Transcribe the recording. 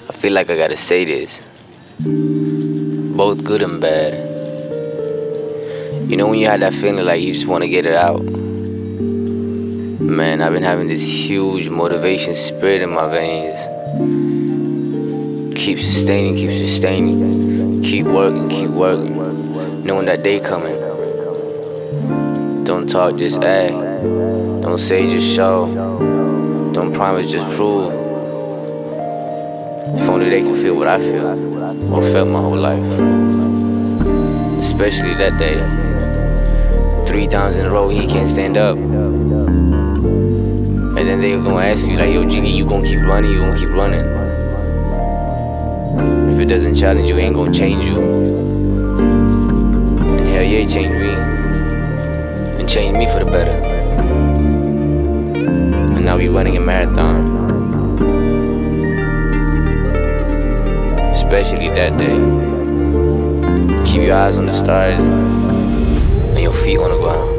I feel like I gotta say this. Both good and bad. You know when you had that feeling like you just want to get it out? Man, I've been having this huge motivation spirit in my veins. Keep sustaining, keep working, knowing that day coming. Don't talk, just act. Don't say, just show. Don't promise, just prove. If only they can feel what I feel, or felt my whole life. Especially that day. 3 times in a row he can't stand up. And then they gonna ask you like, yo Jiggy, you gonna keep running, you gonna keep running. If it doesn't challenge you, it ain't gonna change you. And hell yeah, it changed me. And changed me for the better. And now we running a marathon. Especially that day. Keep your eyes on the stars and your feet on the ground.